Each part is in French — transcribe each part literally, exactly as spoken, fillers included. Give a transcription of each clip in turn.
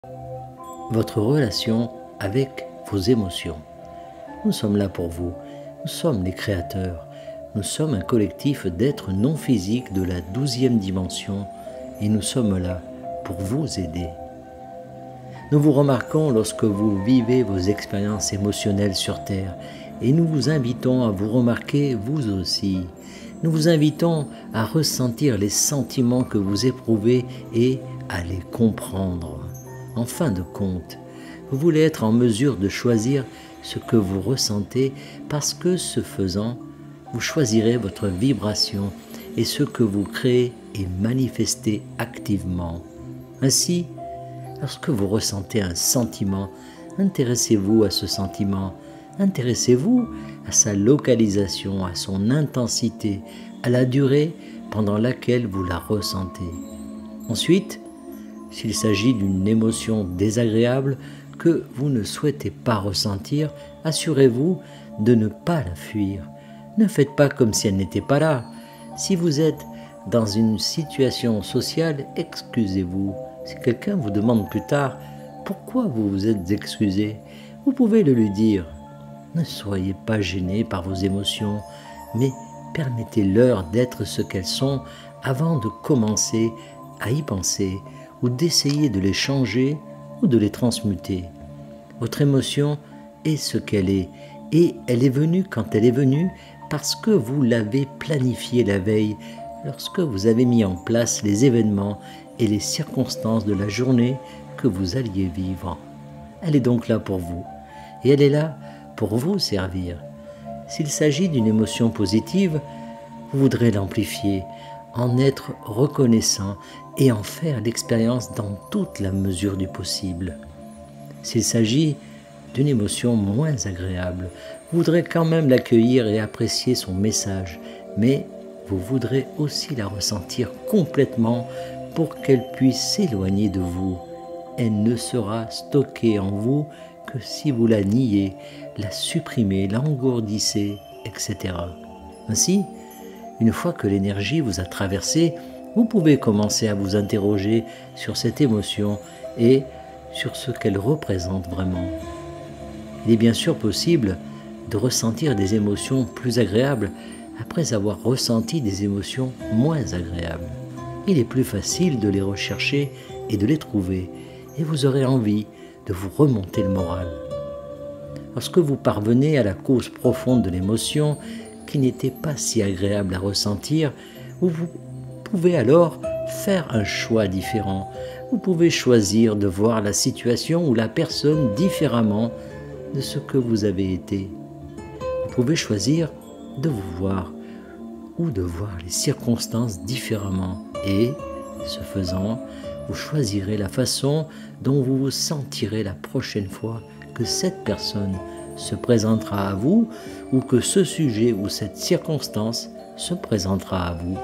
votre relation avec vos émotions. Nous sommes là pour vous, nous sommes les créateurs, nous sommes un collectif d'êtres non physiques de la douzième dimension et nous sommes là pour vous aider. Nous vous remarquons lorsque vous vivez vos expériences émotionnelles sur Terre et nous vous invitons à vous remarquer vous aussi. Nous vous invitons à ressentir les sentiments que vous éprouvez et à les comprendre. En fin de compte, vous voulez être en mesure de choisir ce que vous ressentez parce que ce faisant, vous choisirez votre vibration et ce que vous créez et manifestez activement. Ainsi, lorsque vous ressentez un sentiment, intéressez-vous à ce sentiment, intéressez-vous à sa localisation, à son intensité, à la durée pendant laquelle vous la ressentez. Ensuite, s'il s'agit d'une émotion désagréable que vous ne souhaitez pas ressentir, assurez-vous de ne pas la fuir. Ne faites pas comme si elle n'était pas là. Si vous êtes dans une situation sociale, excusez-vous. Si quelqu'un vous demande plus tard pourquoi vous vous êtes excusé, vous pouvez le lui dire. Ne soyez pas gêné par vos émotions, mais permettez-leur d'être ce qu'elles sont avant de commencer à y penser ou d'essayer de les changer ou de les transmuter. Votre émotion est ce qu'elle est, et elle est venue quand elle est venue parce que vous l'avez planifiée la veille, lorsque vous avez mis en place les événements et les circonstances de la journée que vous alliez vivre. Elle est donc là pour vous, et elle est là pour vous servir. S'il s'agit d'une émotion positive, vous voudrez l'amplifier, en être reconnaissant et en faire l'expérience dans toute la mesure du possible. S'il s'agit d'une émotion moins agréable, vous voudrez quand même l'accueillir et apprécier son message, mais vous voudrez aussi la ressentir complètement pour qu'elle puisse s'éloigner de vous. Elle ne sera stockée en vous que si vous la niez, la supprimez, l'engourdissez, et cetera. Ainsi, une fois que l'énergie vous a traversé, vous pouvez commencer à vous interroger sur cette émotion et sur ce qu'elle représente vraiment. Il est bien sûr possible de ressentir des émotions plus agréables après avoir ressenti des émotions moins agréables. Il est plus facile de les rechercher et de les trouver, et vous aurez envie de vous remonter le moral. Lorsque vous parvenez à la cause profonde de l'émotion, qui n'était pas si agréable à ressentir, vous pouvez alors faire un choix différent. Vous pouvez choisir de voir la situation ou la personne différemment de ce que vous avez été. Vous pouvez choisir de vous voir ou de voir les circonstances différemment et, ce faisant, vous choisirez la façon dont vous vous sentirez la prochaine fois que cette personne se présentera à vous ou que ce sujet ou cette circonstance se présentera à vous.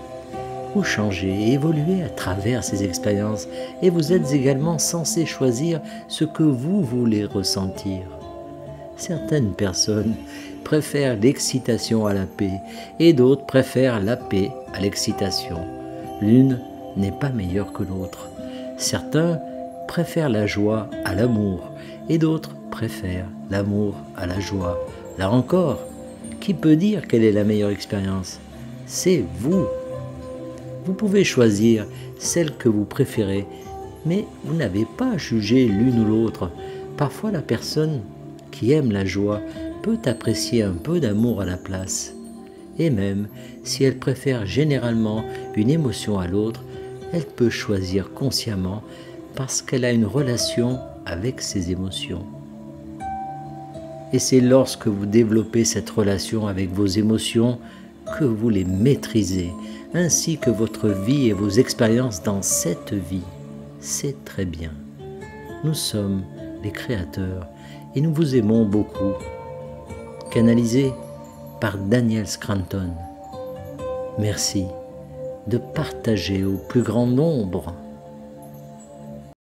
Vous changez et évoluez à travers ces expériences et vous êtes également censé choisir ce que vous voulez ressentir. Certaines personnes préfèrent l'excitation à la paix et d'autres préfèrent la paix à l'excitation. L'une n'est pas meilleure que l'autre. Certains préfèrent la joie à l'amour et d'autres préfèrent l'amour à la joie. Là encore, qui peut dire quelle est la meilleure expérience? C'est vous. Vous pouvez choisir celle que vous préférez, mais vous n'avez pas à juger l'une ou l'autre. Parfois, la personne qui aime la joie peut apprécier un peu d'amour à la place. Et même si elle préfère généralement une émotion à l'autre, elle peut choisir consciemment parce qu'elle a une relation avec ses émotions. Et c'est lorsque vous développez cette relation avec vos émotions que vous les maîtrisez, ainsi que votre vie et vos expériences dans cette vie. C'est très bien. Nous sommes les créateurs et nous vous aimons beaucoup. Canalisé par Daniel Scranton. Merci de partager au plus grand nombre